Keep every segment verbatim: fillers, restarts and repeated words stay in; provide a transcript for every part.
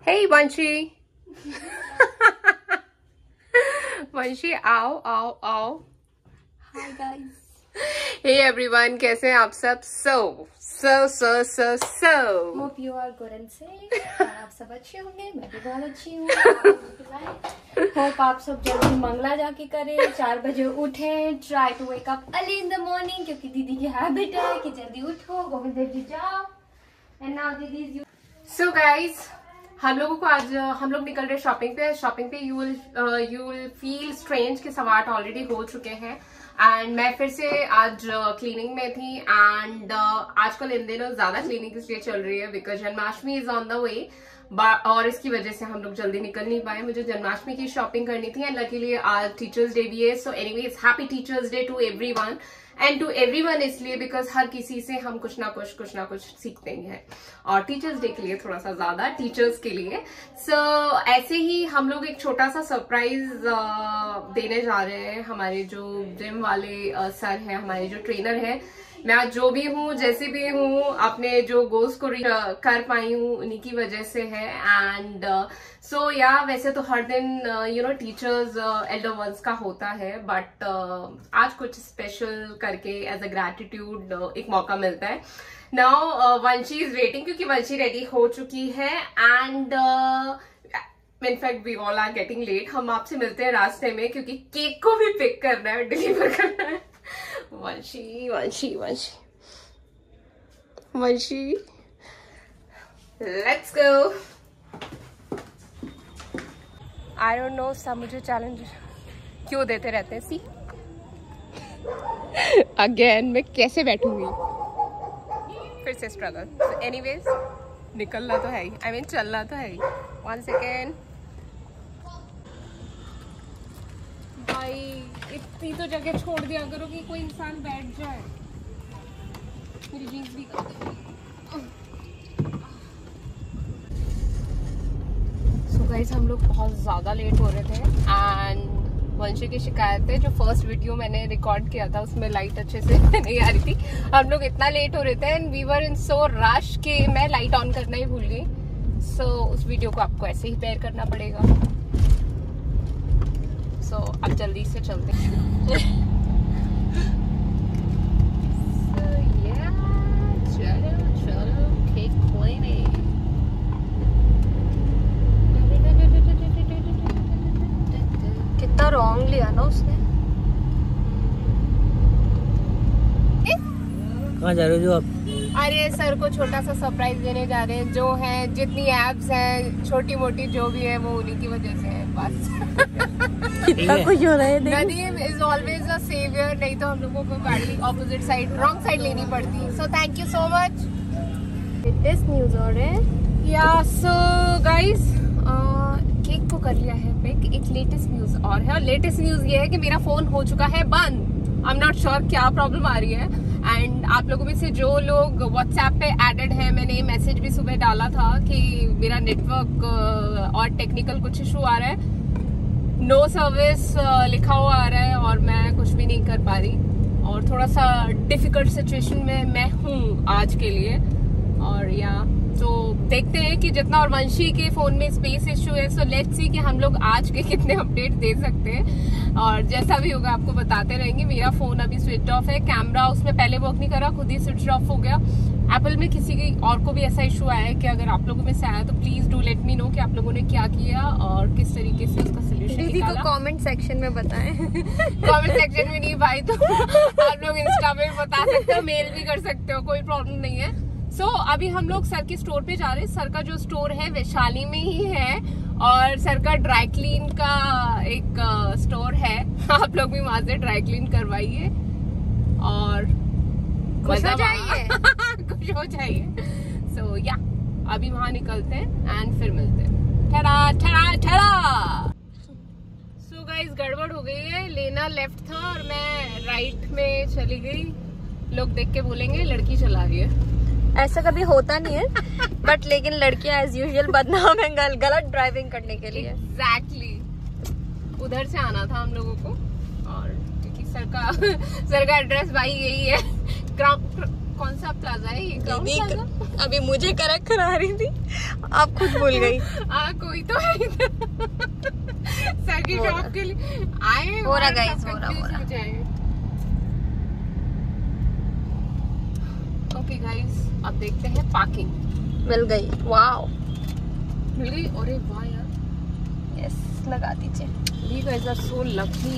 Hey Vanshi. Vanshi, आओ आओ आओ. Hi guys. Hey everyone, कैसे हैं आप सब? So so so so so. Hope you are good and safe. आप सब अच्छे होंगे, मैं भी बहुत अच्छी हूँ. Hope आप सब जल्दी मंगला जाके करें, चार बजे उठें. Try to wake up early in the morning क्योंकि दीदी की हैबिट है कि जल्दी उठो, गोविंद जी जाओ. And now दीदी is you. So guys, हम लोगों को आज हम लोग निकल रहे शॉपिंग पे. शॉपिंग पे you will you will feel strange कि सब आर्ट ऑलरेडी हो चुके हैं. एंड मैं फिर से आज क्लीनिंग uh, में थी. एंड uh, आजकल इन दिनों ज्यादा क्लीनिंग इसलिए चल रही है because Janmashtami is on the way. और इसकी वजह से हम लोग जल्दी निकल नहीं पाए. मुझे जन्माष्टमी की शॉपिंग करनी थी एंड लकीली आज टीचर्स डे भी है. So anyways happy teachers day to everyone and to everyone. इसलिए बिकॉज हर किसी से हम कुछ ना कुछ कुछ ना कुछ सीखते ही हैं और टीचर्स डे के लिए थोड़ा सा ज्यादा टीचर्स के लिए. सो so, ऐसे ही हम लोग एक छोटा सा सरप्राइज uh, देने जा रहे हैं. हमारे जो जिम वाले uh, सर हैं, हमारे जो ट्रेनर हैं, मैं आज जो भी हूँ जैसे भी हूँ अपने जो गोल्स को कर पाई हूँ उन्हीं की वजह से है. एंड सो या वैसे तो हर दिन you know teachers elder ones का होता है बट uh, आज कुछ स्पेशल करके एज अ ग्रैटिट्यूड uh, एक मौका मिलता है. नाउ वंशी इज वेटिंग क्योंकि वंशी रेडी हो चुकी है. And in fact we all are getting late. हम आपसे मिलते हैं रास्ते में क्योंकि केक को भी पिक करना है, डिलीवर करना है. Vanshi Vanshi Vanshi Vanshi let's go. I don't know, सब मुझे चैलेंज क्यों देते रहते हैं. सी अगेन मैं कैसे बैठूंगी, फिर से स्ट्रगल. so एनीवेज निकलना तो है ही, आई मीन चलना तो है ही. वन सेकेंड भाई, इतनी तो जगह छोड़ दिया करो कि कोई इंसान बैठ जाए. मेरी जीन्स भी कर दे. सो गाइस हम लोग बहुत ज़्यादा लेट हो रहे थे. एंड वंशी की शिकायत है, जो फर्स्ट वीडियो मैंने रिकॉर्ड किया था उसमें लाइट अच्छे से नहीं आ रही थी. हम लोग इतना लेट हो रहे थे and we were in so rush कि मैं लाइट ऑन करना ही भूल गई. सो so, उस वीडियो को आपको ऐसे ही पेयर करना पड़ेगा. सो so, अब जल्दी से चलते हैं. so, yeah, चलो चलो केक cleaning. कितना रॉन्ग लिया ना उसने. कहाँ जा रहे हो आप? अरे सर को छोटा सा सरप्राइज देने जा रहे हैं. जो है जितनी एप्स हैं छोटी मोटी जो भी है वो उन्हीं की वजह से है बस. कितना कुछ हो रहा है. Nadeem is always a saviour, नहीं तो हम लोगों को गाड़ी ऑपोजिट साइड रॉन्ग साइड लेनी पड़ती. So thank you so much. Latest news और है या सो गाइस केक को कर लिया है पिक. एक लेटेस्ट न्यूज और है, और लेटेस्ट न्यूज ये है कि मेरा फोन हो चुका है बंद. आई एम नॉट श्योर क्या प्रॉब्लम आ रही है. एंड आप लोगों में से जो लोग व्हाट्सएप पे एडेड हैं, मैंने मैसेज भी सुबह डाला था कि मेरा नेटवर्क और टेक्निकल कुछ इशू आ रहा है. नो सर्विस लिखा हुआ आ रहा है और मैं कुछ भी नहीं कर पा रही. और थोड़ा सा डिफिकल्ट सिचुएशन में मैं हूँ आज के लिए. और या तो देखते हैं कि जितना, और वंशी के फोन में स्पेस इशू है. सो लेट्स सी कि हम लोग आज के कितने अपडेट दे सकते हैं. और जैसा भी होगा आपको बताते रहेंगे. मेरा फोन अभी स्विच ऑफ है. कैमरा उसमें पहले वर्क नहीं करा, खुद ही स्विच ऑफ हो गया. एप्पल में किसी की और को भी ऐसा इशू आया है कि अगर आप लोगों में से आया तो please do let me know कि आप लोगों ने क्या किया और किस तरीके से उसका सोल्यूशन दीदी को कमेंट सेक्शन में बताएं. कमेंट सेक्शन में नहीं भाई, तो आप लोग इंस्टा पे भी बता सकते हो, मेल भी कर सकते हो, कोई प्रॉब्लम नहीं है. सो so, अभी हम लोग सर के स्टोर पे जा रहे हैं. सर का जो स्टोर है वैशाली में ही है और सर का ड्राई क्लीन का एक स्टोर है. आप लोग भी वहां से ड्राई क्लीन करवाइए और खुश हो जाइए. खुश हो जाइए. सो या अभी वहां निकलते हैं एंड फिर मिलते हैं. ठहरा ठहरा ठहरा. सो गाइस गड़बड़ हो गई है. लेना लेफ्ट था और मैं राइट में चली गई. लोग देख के बोलेंगे लड़की चला रही है. ऐसा कभी होता नहीं है बट लेकिन लड़कियां एज यूजुअल बदनाम है गल, गलत ड्राइविंग करने के लिए. Exactly exactly. उधर से आना था हम लोगों को और क्योंकि सर का सर का एड्रेस भाई यही है. कौन सा प्लाजा है ये? Crown plaza? अभी मुझे करेक्ट करा रही थी, आप खुद भूल गई। हाँ कोई तो है सर की शॉप के लिए आए। हो रहा गाइस, हो रहा हो रहा। ओके गाइस, अब देखते हैं पार्किंग। मिल गई, वाओ मिल गई। अरे वाह यार, यस लगा दीजिए। You guys are so lucky.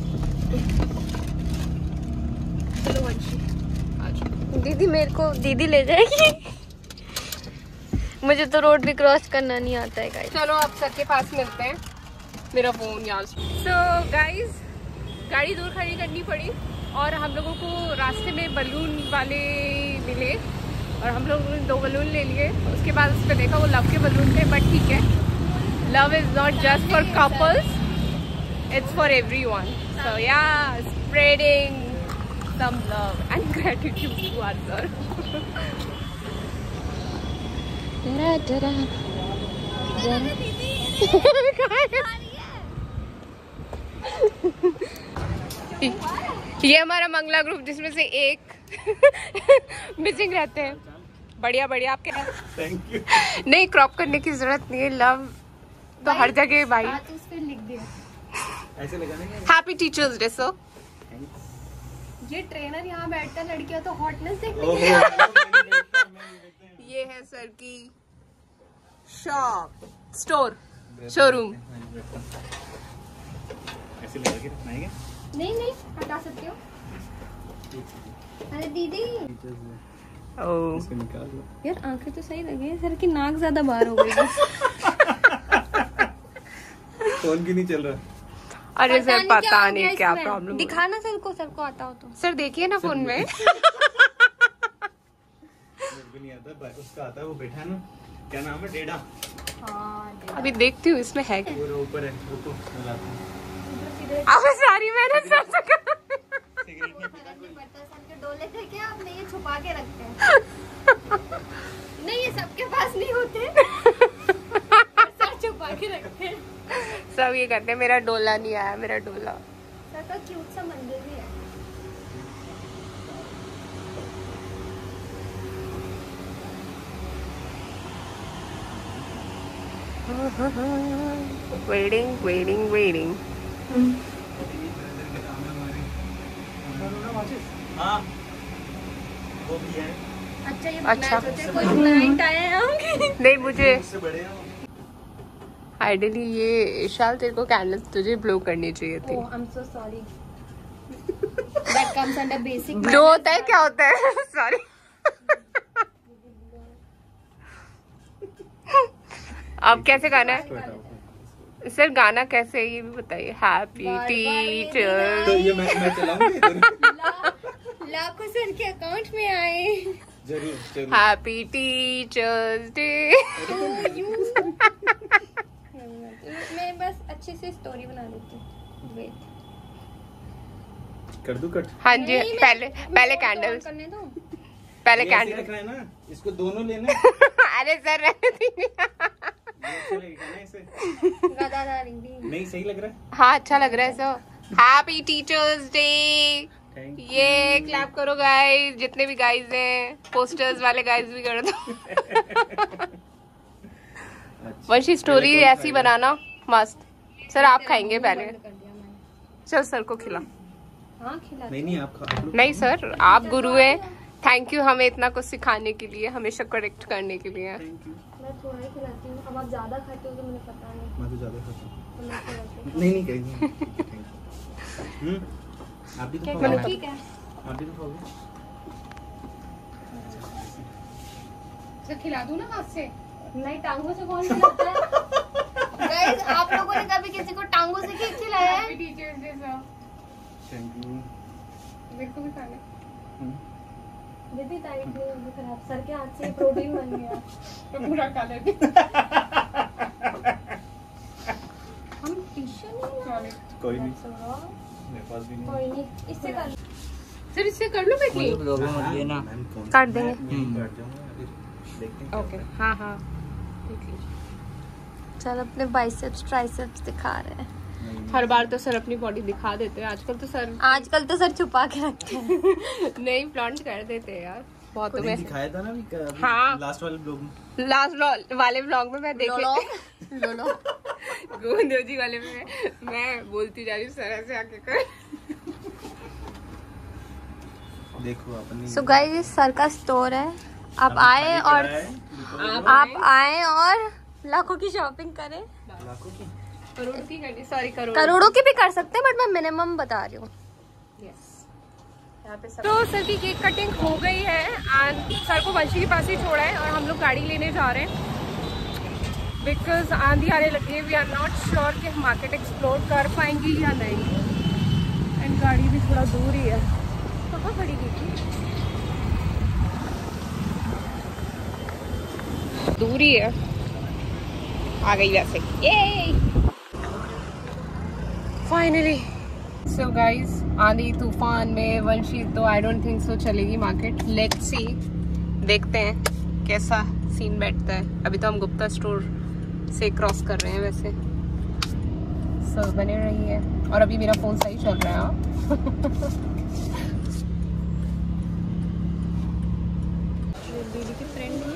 चलो वंशी आज दीदी मेरे को दीदी ले जाएगी। मुझे तो रोड भी क्रॉस करना नहीं आता है गाइस। चलो आप सर के पास मिलते हैं। मेरा फोन यार। सो गाइस, गाड़ी दूर खड़ी करनी पड़ी और हम लोगों को रास्ते में बलून वाले मिले और हम लोगों ने दो बलून ले लिए। उसके बाद उस पर देखा वो लव के बलून थे, बट ठीक है, love is not just for couples, it's for everyone. So yeah, spreading some love and gratitude to our sir. ये हमारा मंगला ग्रुप जिसमें से एक मिसिंग रहते हैं। बढ़िया बढ़िया, आपके थैंक यू। नहीं, क्रॉप करने की जरूरत नहीं है, लव तो हर जगह भाई। उस पे लिख दिया ऐसे लगाने के। Happy teachers day sir. ये ट्रेनर यहाँ बैठता है, लड़कियां तो हॉटनेस देखने। ये है सर की शॉप, स्टोर, शोरूम। ऐसे लगा के रखना है। नहीं नहीं हटा सकते हो। अरे दीदी ओह इसको निकाल लो यार, आंखें तो सही लगे, सर की नाक ज्यादा बाहर हो गई। फोन क्यों नहीं चल रहा? अरे सर पता क्या नहीं क्या प्रॉब्लम। दिखाना सर को, सर को आता हो तो। सर देखिए ना फोन में। मेरे को नहीं आता, उसका आता है, वो बैठा है ना, क्या नाम है, डेडा। हाँ अभी देखती हूँ इसमें है क्या। वो ऊपर है, रुको मिलाते हैं। अब सारी मेहनत सर से कर। सिगरेट नहीं पीता कोई। सर के डोले थे क्या आपने? ये छुपा के रखते हैं। नहीं, ये सबके पास नहीं होते। सर छुपा के रखते हैं। सब ये करते हैं। मेरा डोला नहीं आया, मेरा डोला। सर का क्यूट सा मंदिर भी है। Waiting waiting waiting. हाँ वो भी है। अच्छा ये अच्छा। मैं सोचे कोई क्लाइंट आए हैं होंगे। नहीं मुझे उससे बड़े हैं। आइडियली ये शाल तेरे को कैंडल तुझे ब्लो करनी चाहिए थी। Oh, I'm so sorry. That comes under basic. Blow होता है क्या होता है? सॉरी। अब कैसे गाना है सर? गाना कैसे है ये भी बताइए। Happy teachers. तो ये मैं मैं चलाऊंगा इधर। लाखों सर के अकाउंट में आए। जरूर जरूर। Happy teachers day. मैं बस अच्छी सी स्टोरी बना देती हूँ। वेट कर दूं कट? हाँ जी, पहले पहले कैंडल करने दो। पहले ये ऐसे कैंडल। रखना है ना, इसको दोनों लेना है। अरे सर रहने दीजिए। ये अच्छा लगेगा ना इसे? गदादार इंग्लिश। नहीं सही लग रहा है। हाँ अच्छा लग रहा है sir. Happy teachers day. Thank you. ये क्लैप करो गाइस, जितने भी गाइस हैं, पोस्टर्स वाले गाइस भी कर दो। वंशी स्टोरी ऐसी बनाना मस्त। सर आप खाएंगे पहले? चल सर को खिला। हाँ खिला। नहीं नहीं आप खा लो। नहीं सर, आप गुरु हैं। थैंक यू हमें इतना कुछ सिखाने के लिए, हमेशा करेक्ट करने के लिए। Thank you. मैं थोड़ा ही खिलाती हूँ। अब आप ज्यादा खाते हो तो मुझे पता नहीं। मैं तो ज्यादा खाता हूँ। तो मैं खिलाती हूँ। नहीं नहीं कहीं। हम्म आप भी तो खाओगे। ठीक है। आप भी तो खाओगे। सर खिला दूं ना हाथ से? नहीं, टांगों से कौन खिलाता है? गाइस आप लोगों ने कभी किसी को टांगों से केक खिलाया है? Happy teachers day sir. Thank you. मेरे को भी खाना। दीदी तारीफ नहीं होगी खराब। सर के हाथ से प्रोटीन बन गया। तो पूरा खा लेते। हम ट्यूशन नहीं कोई नहीं, मेरे पास भी नहीं। कोई नहीं, इससे कर। सर इससे कर लो बेटी। मैम कौन काट देंगे। काट जाऊंगा अभी, देखते हैं। ओके हाँ हाँ चल अपने बाइसेप्स ट्राइसेप्स दिखा रहे हैं। हर बार तो सर अपनी बॉडी दिखा देते हैं, आजकल तो सर आजकल तो सर छुपा के रखते हैं। नहीं फ्लॉन्ट कर देते हैं यार। बहुत तो तुम्हें दिखाया था ना अभी, हाँ लास्ट वाले ब्लॉग में लास्ट वाले ब्लॉग में मैं देखे लो लो गोविंदो जी वाले में मैं बोलती जा रही हूँ सरह से आके कर देखो अपनी। सो गाइस सर का स्टोर है, आप आए और आप, आप आए और लाखों की शॉपिंग करें। लाखों की करोड़ की करनी, सॉरी करोड़ करोड़ों की भी कर सकते हैं बट मैं मिनिमम बता रही हूँ। यहाँ पे सब। तो सर की केक कटिंग हो गई है एंड सर को वंशी के पास ही छोड़ा है और हम लोग गाड़ी लेने जा रहे हैं बिकॉज आंधी आने लगी है। वी आर नॉट श्योर कि हम मार्केट एक्सप्लोर कर पाएंगे या नहीं एंड गाड़ी भी थोड़ा दूर ही है। कहाँ खड़ी थी? दूर ही है, आ गई वैसे। ये फाइनली सो गाइज आंधी तूफान में वंशी तो आई डोंट थिंक सो चलेगी मार्केट। लेट्स सी, देखते हैं कैसा सीन बैठता है। अभी तो हम गुप्ता स्टोर से क्रॉस कर रहे हैं वैसे। सो बने रही है और अभी मेरा फोन सही चल रहा है। दीदी की फ्रेंड है।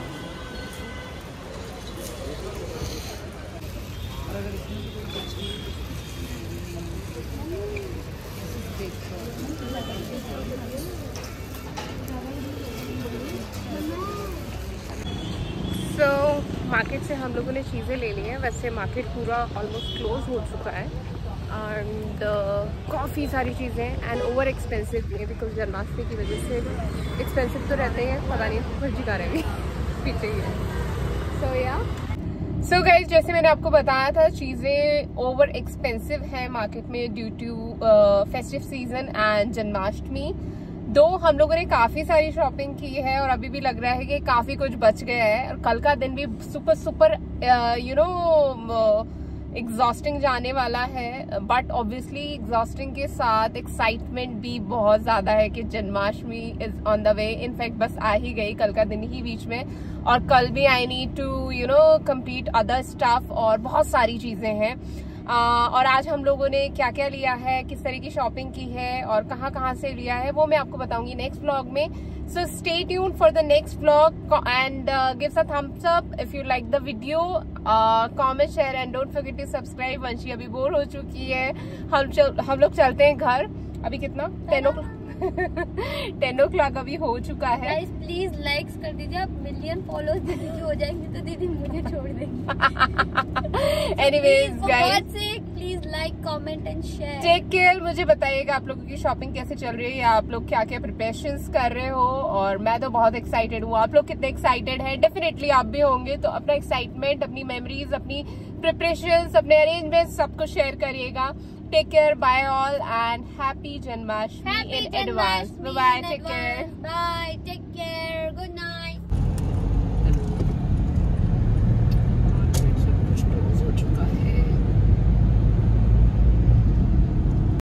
सो so, मार्केट से हम लोगों ने चीज़ें ले ली हैं। वैसे मार्केट पूरा ऑलमोस्ट क्लोज हो चुका है एंड uh, काफ़ी सारी चीज़ें एंड ओवर एक्सपेंसिव भी है बिकॉज जन्माष्टमी की वजह से एक्सपेंसिव तो रहते हैं। पता नहीं फर्जी का रहे पीछे ही है। सो या सो गाइज जैसे मैंने आपको बताया था चीज़ें ओवर एक्सपेंसिव है मार्केट में due to festive season and Janmashtami. दो हम लोगों ने काफी सारी शॉपिंग की है और अभी भी लग रहा है कि काफी कुछ बच गया है और कल का दिन भी super super you know exhausting जाने वाला है। बट ऑब्वियसली एग्जॉस्टिंग के साथ एक्साइटमेंट भी बहुत ज्यादा है कि Janmashtami is on the way. In fact बस आ ही गई कल का दिन ही बीच में और कल भी I need to you know complete other stuff और बहुत सारी चीजें हैं। Uh, और आज हम लोगों ने क्या क्या लिया है, किस तरह की शॉपिंग की है और कहाँ कहाँ से लिया है वो मैं आपको बताऊंगी नेक्स्ट व्लॉग में। So stay tuned for the next vlog and give a thumbs up if you like the video, comment share and don't forget to subscribe. Vanshi अभी बोर हो चुकी है, हम चल, हम लोग चलते हैं घर। अभी कितना ten o'clock ten o'clock अभी हो चुका है। गाइस प्लीज लाइक्स कर दीजिए, आप मिलियन फॉलोअर्स दीदी के हो जाएंगे तो दीदी मुझे छोड़ देंगी। Anyways guys please like comment and share. Take care. मुझे बताइएगा आप लोगों की शॉपिंग कैसे चल रही है, आप लोग क्या क्या प्रिपरेशंस कर रहे हो और मैं तो बहुत एक्साइटेड हूँ। आप लोग कितने एक्साइटेड हैं? डेफिनेटली आप भी होंगे। तो अपना एक्साइटमेंट, अपनी मेमोरीज, अपनी प्रिपरेशंस, अपने अरेंजमेंट्स सब कुछ शेयर करिएगा। Take care, bye all, and happy Janmashtami in advance. Bye bye, take care. Bye.